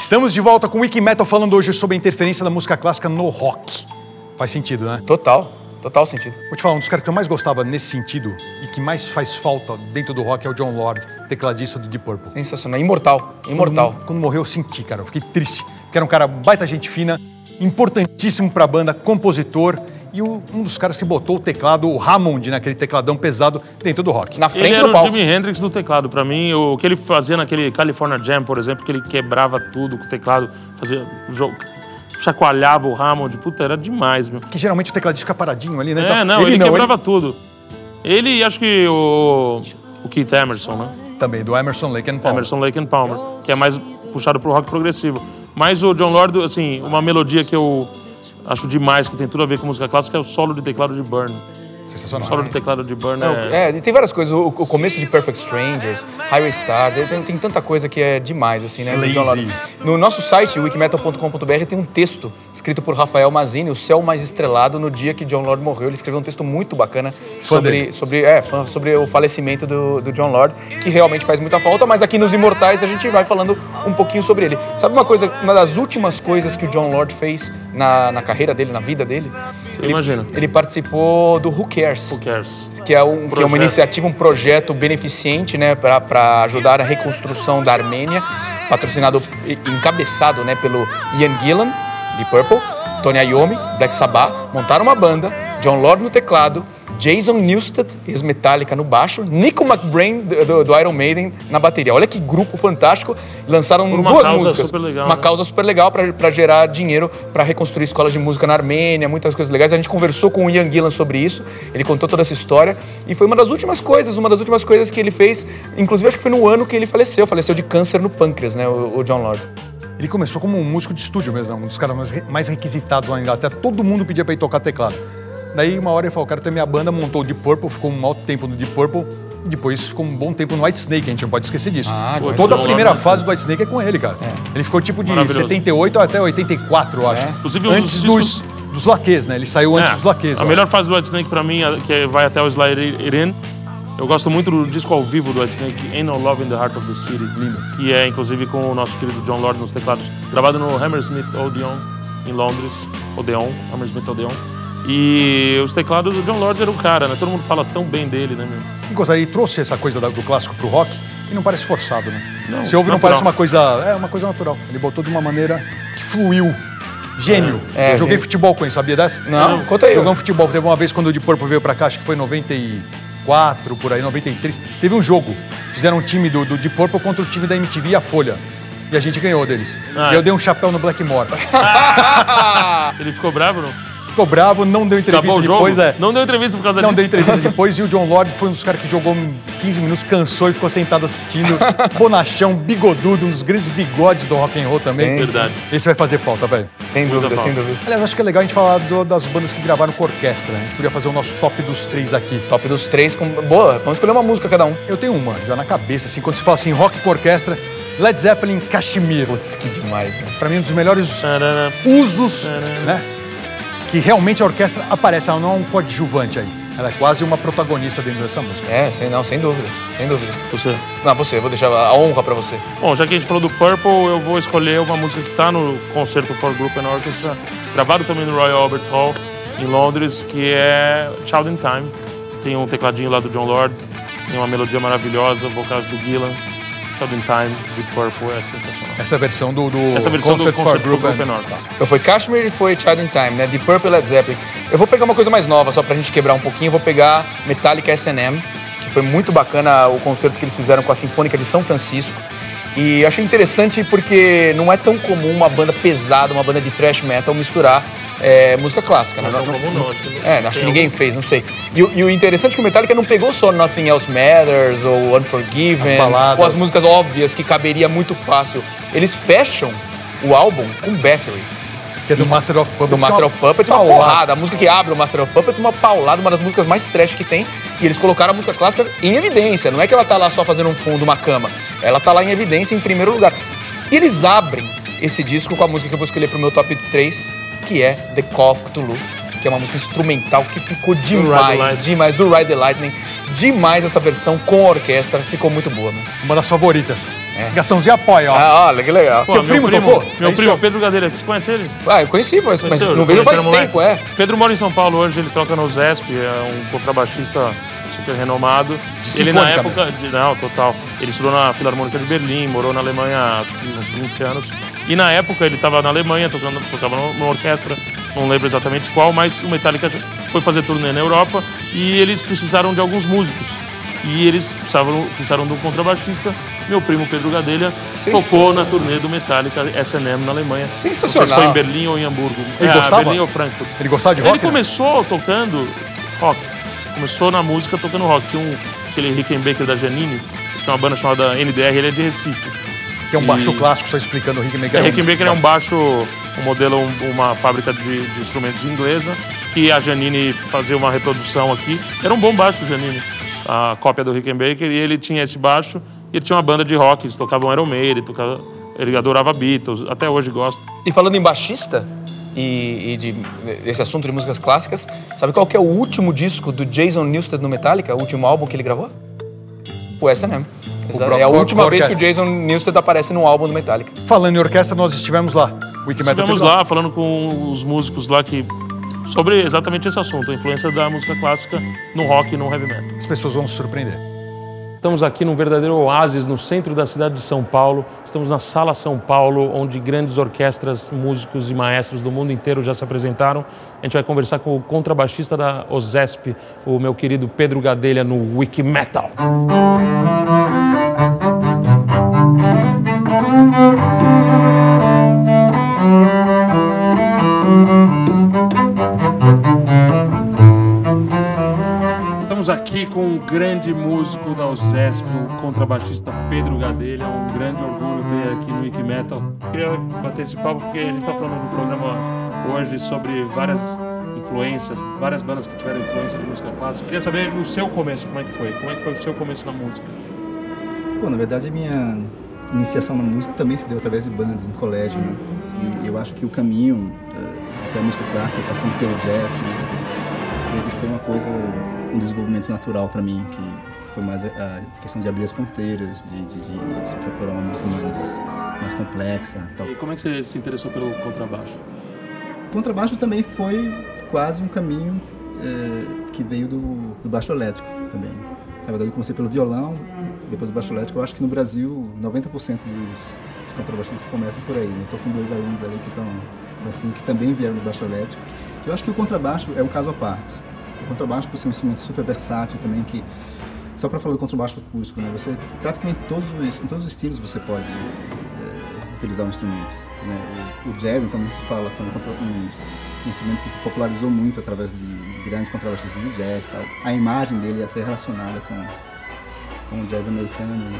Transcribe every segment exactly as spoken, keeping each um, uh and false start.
Estamos de volta com o Wiki Metal falando hoje sobre a interferência da música clássica no rock. Faz sentido, né? Total, total sentido. Vou te falar, um dos caras que eu mais gostava nesse sentido e que mais faz falta dentro do rock é o Jon Lord, tecladista do Deep Purple. Sensacional, imortal, imortal. Quando, quando morreu eu senti, cara, eu fiquei triste, porque era um cara baita gente fina, importantíssimo pra banda, compositor e o, um dos caras que botou o teclado, o Hammond, naquele tecladão pesado dentro do rock. Na frente ele do era o palco. Jimi Hendrix do teclado. Pra mim, o que ele fazia naquele California Jam, por exemplo, que ele quebrava tudo com o teclado, fazia jogo, chacoalhava o Hammond, puta, era demais, meu. Que geralmente o tecladista fica paradinho ali, né? É, Então, não, ele, ele não, quebrava ele... tudo. Ele e acho que o, o Keith Emerson, né? Também, do Emerson, Lake and Palmer. Emerson, Lake and Palmer, que é mais puxado pro rock progressivo. Mas o Jon Lord, assim, uma melodia que eu acho demais, que tem tudo a ver com música clássica, é o solo de teclado de Burn. Sensacional. O solo de teclado de Burn Não, é... é, tem várias coisas. O, o começo de Perfect Strangers, Highway Star, tem, tem tanta coisa que é demais, assim, né? do Jon Lord. No nosso site, wikimetal ponto com ponto b r, tem um texto escrito por Rafael Mazzini, O Céu Mais Estrelado, no dia que Jon Lord morreu. Ele escreveu um texto muito bacana sobre, sobre, é, sobre o falecimento do, do Jon Lord, que realmente faz muita falta, mas aqui nos Imortais a gente vai falando um pouquinho sobre ele. Sabe uma coisa, uma das últimas coisas que o Jon Lord fez na, na carreira dele, na vida dele? Ele, Imagina. Ele participou do Who Cares? Who Cares? Que é, um, que é uma iniciativa, um projeto beneficente, né, para ajudar a reconstrução da Armênia, patrocinado e encabeçado, né, pelo Ian Gillan, de Purple, Tony Iommi, Black Sabbath. Montaram uma banda, Jon Lord no teclado, Jason Newsted, ex-Metallica, no baixo, Nico McBrain, do, do Iron Maiden, na bateria. Olha que grupo fantástico. Lançaram Por uma duas causa músicas. super legal, uma né? causa super legal para gerar dinheiro para reconstruir escolas de música na Armênia, muitas coisas legais. A gente conversou com o Ian Gillan sobre isso, ele contou toda essa história e foi uma das últimas coisas, uma das últimas coisas que ele fez, inclusive acho que foi no ano que ele faleceu, faleceu de câncer no pâncreas, né, o, o Jon Lord. Ele começou como um músico de estúdio mesmo, um dos caras mais, mais requisitados lá na Inglaterra. Todo mundo pedia pra ele tocar teclado. Daí, uma hora ele falou, quero ter minha banda, montou o Deep Purple, ficou um alto tempo no Deep Purple, e depois ficou um bom tempo no Whitesnake, a gente não pode esquecer disso. Ah, Toda a John primeira Lord, fase do Whitesnake é com ele, cara. É. Ele ficou tipo de setenta e oito até oitenta e quatro, eu acho. É. Inclusive, um antes dos dos, dos laquês, né? Ele saiu antes É, dos laquês. a melhor fase do Whitesnake pra mim, que vai até o Slide It In. Eu gosto muito do disco ao vivo do Whitesnake, Ain't No Love in the Heart of the City. Lindo. E é, inclusive, com o nosso querido Jon Lord nos teclados. Gravado no Hammersmith Odeon, em Londres. Odeon, Hammersmith Odeon. E os teclados do Jon Lord eram o cara, né? Todo mundo fala tão bem dele, né, meu? E gostei, ele trouxe essa coisa do clássico pro rock e não parece forçado, né? Não, Se ouve, não natural. parece uma coisa... É, uma coisa natural. Ele botou de uma maneira que fluiu. Gênio. É, eu joguei gênio. futebol com ele, sabia dessa? Não, conta aí. Jogamos futebol. Teve uma vez quando o Deep Purple veio pra cá, acho que foi em noventa e quatro, por aí, noventa e três. Teve um jogo. Fizeram um time do, do Deep Purple contra o time da M T V e a Folha. E a gente ganhou deles. Ah, e eu é. dei um chapéu no Blackmore. Ele ficou bravo, não? Ficou bravo, não deu entrevista Acabou o jogo? depois. É. Não deu entrevista por causa Não disso? deu entrevista depois. E o Jon Lord foi um dos caras que jogou quinze minutos, cansou e ficou sentado assistindo. Bonachão, bigodudo, um dos grandes bigodes do rock and roll também. Verdade. Esse vai fazer falta, velho. Sem dúvida, falta. sem dúvida. Aliás, acho que é legal a gente falar do- das bandas que gravaram com orquestra. A gente podia fazer o nosso top dos três aqui. Top dos três, com... boa, vamos escolher uma música cada um. Eu tenho uma já na cabeça, assim, quando se fala assim, rock com orquestra, Led Zeppelin, Kashmir. Putz, que demais, né? Pra mim, um dos melhores Tarará. usos, né? Que realmente a orquestra aparece, ela não é um coadjuvante aí. Ela é quase uma protagonista dentro dessa música. É, sem, não, sem dúvida, sem dúvida. Você. Não, você, vou deixar a honra pra você. Bom, já que a gente falou do Purple, eu vou escolher uma música que tá no concerto for Group and Orchestra, gravado também no Royal Albert Hall, em Londres, que é Child in Time. Tem um tecladinho lá do Jon Lord, tem uma melodia maravilhosa, vocais do Gillan. Child in Time, do Purple, é sensacional. Essa versão do, do Essa versão Concert do for Concert Group for Group and- and Orchestra. Então foi Kashmir e foi Child in Time, né? Deep Purple e Led Zeppelin. Eu vou pegar uma coisa mais nova, só pra gente quebrar um pouquinho. Eu vou pegar Metallica S and M, que foi muito bacana o concerto que eles fizeram com a Sinfônica de São Francisco. E achei interessante porque não é tão comum uma banda pesada, uma banda de thrash metal misturar é, música clássica. Não né? é tão comum, não. Acho que, É, acho que tem ninguém algum- fez, não sei. E, o- e o interessante é que o Metallica não pegou só Nothing Else Matters ou Unforgiven, As baladas. ou as músicas óbvias que caberia muito fácil. Eles fecham o álbum com Battery. Que é do Master of Puppets. Do Master que é of Puppets, uma paulada. porrada. A música que abre o Master of Puppets, uma paulada, uma das músicas mais trash que tem. E eles colocaram a música clássica em evidência. Não é que ela tá lá só fazendo um fundo, uma cama. Ela tá lá em evidência em primeiro lugar. E eles abrem esse disco com a música que eu vou escolher pro meu top três, que é The Call of Cthulhu, que é uma música instrumental que ficou Ride the demais, Lightning. demais, do Ride the Lightning. demais essa versão com a orquestra, ficou muito boa, né? Uma das favoritas. É. Gastãozinho apoia, ó. Ah, olha, que legal. Pô, Teu meu primo, primo tocou? Meu É primo, isso? Pedro Gadelha, você conhece ele? Ah, eu conheci, mas, mas Conheceu? não vejo faz Quando era tempo, moleque. é. Pedro mora em São Paulo hoje, ele toca no Zesp, é um contrabaixista super renomado. Ele na Sinfônica época... De, não, total. Ele estudou na Filarmônica de Berlim, morou na Alemanha há uns vinte anos. E na época ele estava na Alemanha, tocando, tocava numa orquestra, não lembro exatamente qual, mas o Metallica foi fazer turnê na Europa e eles precisaram de alguns músicos. E eles precisavam, precisaram de um contrabaixista. Meu primo Pedro Gadelha tocou na turnê do Metallica S and M na Alemanha. Sensacional. Não sei se foi em Berlim ou em Hamburgo. Ele é, gostava? Berlim ou Frankfurt. Ele gostava de rock? Ele começou tocando rock. Começou na música tocando rock. Tinha um, aquele Rickenbacker da Janine, que tinha uma banda chamada N D R, ele é de Recife. Que é um E- baixo clássico, só explicando o Rickenbacker. É, Rickenbacker é um baixo, um modelo, um- uma fábrica de, de instrumentos inglesa, que a Janine fazia uma reprodução aqui. Era um bom baixo, Janine, a cópia do Rickenbacker, e ele tinha esse baixo, e ele tinha uma banda de rock, eles tocavam Iron Maiden, ele, tocava, ele adorava Beatles, até hoje gosta. E falando em baixista e, e de, desse assunto de músicas clássicas, sabe qual que é o último disco do Jason Newsted no Metallica? O último álbum que ele gravou? O S and M. Exato. pro- É a com a- última com a vez que o orquestra. Jason Newsted aparece num álbum do Metallica. Falando em orquestra, nós estivemos lá. O Wikimetal Estivemos teve lá falando com os músicos lá que sobre exatamente esse assunto, a influência da música clássica no rock e no heavy metal. As pessoas vão se surpreender. Estamos aqui num verdadeiro oásis no centro da cidade de São Paulo. Estamos na Sala São Paulo, onde grandes orquestras, músicos e maestros do mundo inteiro já se apresentaram. A gente vai conversar com o contrabaixista da OZESP, o meu querido Pedro Gadelha, no Wikimetal. Estamos aqui com um grande músico da OZESP, o contrabaixista Pedro Gadelha. É um grande orgulho ter aqui no Wikimetal. Queria bater esse papo porque a gente está falando no programa hoje sobre várias influências, várias bandas que tiveram influência de música clássica. Queria saber no seu começo como é que foi. Como é que foi o seu começo na música? Bom, na verdade, a minha iniciação na música também se deu através de bandas no colégio, né? E eu acho que o caminho eh, até a música clássica, passando pelo jazz, né? Ele foi uma coisa, um desenvolvimento natural para mim, que foi mais a, a questão de abrir as fronteiras, de, de, de se procurar uma música mais, mais complexa. Tal. E como é que você se interessou pelo contrabaixo? O contrabaixo também foi quase um caminho eh, que veio do, do baixo elétrico também. Na verdade, eu comecei pelo violão, depois do baixo elétrico. Eu acho que no Brasil, noventa por cento dos, dos contrabaixistas começam por aí. Eu estou com dois alunos ali que estão, assim, que também vieram do baixo elétrico. Eu acho que o contrabaixo é um caso à parte. O contrabaixo, por ser um instrumento super versátil também, que só para falar do contrabaixo acústico, né? Você praticamente todos os, em todos os estilos você pode é, utilizar um instrumento. Né? O, o jazz, então, nem se fala, foi um, contra, um, um instrumento que se popularizou muito através de grandes contrabaixistas de jazz, tal. A imagem dele é até relacionada com, com o jazz americano, né?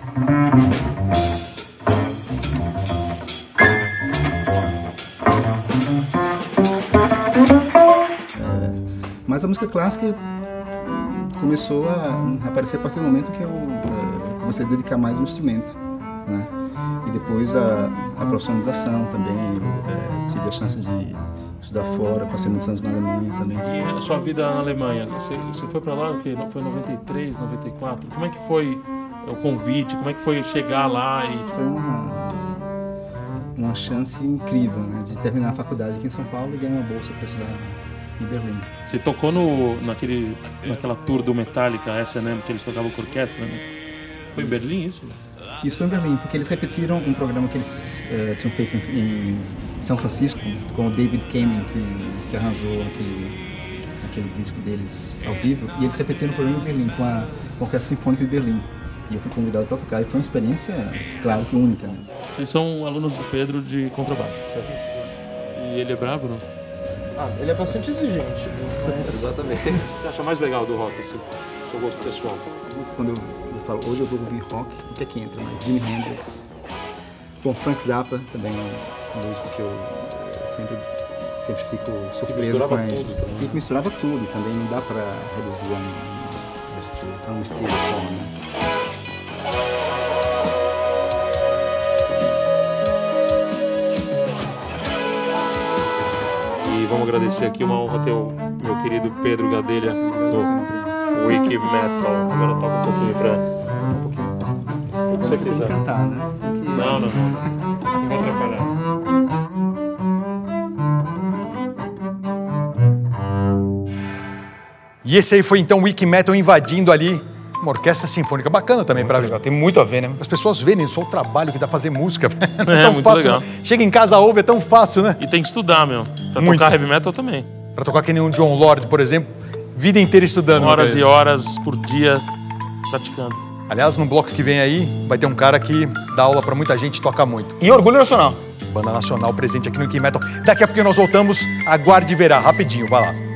Mas a música clássica começou a aparecer a partir do momento que eu uh, comecei a dedicar mais ao instrumento, né? E depois a, a profissionalização também. Eu uh, tive a chance de estudar fora, passei muitos anos na Alemanha também. E a sua vida na Alemanha? Você, você foi para lá, o quê? Foi em noventa e três, noventa e quatro? Como é que foi o convite? Como é que foi chegar lá? E... Foi uma, uma chance incrível, né? De terminar a faculdade aqui em São Paulo e ganhar uma bolsa para estudar em Berlim. Você tocou no, naquele, naquela tour do Metallica, S and M, que eles tocavam com orquestra, né? Foi em Berlim isso? Isso foi em Berlim, porque eles repetiram um programa que eles uh, tinham feito em, em São Francisco, com o David Kamen, que, que arranjou aquele, aquele disco deles ao vivo, e eles repetiram o programa em Berlim, com a, com a Orquestra Sinfônica de Berlim. E eu fui convidado para tocar, e foi uma experiência, claro que única, né? Vocês são alunos do Pedro de contrabaixo, certo? E ele é bravo, não? Ah, ele é bastante exigente, mas... Exatamente. O que você acha mais legal do rock, assim, seu gosto pessoal? Muito quando eu, eu falo, hoje eu vou ouvir rock, o que é que entra? Mas Jimi Hendrix. Bom, Frank Zappa também é um músico que eu sempre, sempre fico surpreso com as... E que misturava tudo também, não dá pra reduzir a um, a um estilo só, né? E vamos agradecer aqui, uma honra ter o meu querido Pedro Gadelha, do Wiki Metal. Agora toca um pouquinho pra... Um pouquinho. Se você Você tem quiser. que cantar, né? Você tem que... Não, não. Não vai atrapalhar. E esse aí foi então o Wiki Metal invadindo ali uma orquestra sinfônica. Bacana também para ver. Legal, tem muito a ver, né? As pessoas verem só o trabalho que dá fazer música. Não é, É, tão muito fácil. legal. Né? Chega em casa, ouve, é tão fácil, né? E tem que estudar, meu. Pra Muito. tocar heavy metal também. Pra tocar que nem um John Lord, por exemplo, vida inteira estudando. Horas meu e querido. horas por dia praticando. Aliás, no bloco que vem aí, vai ter um cara que dá aula pra muita gente e toca muito. E Orgulho Nacional. Banda Nacional presente aqui no Wiki Metal. Daqui a pouco nós voltamos. Aguarde e verá. Rapidinho, vai lá.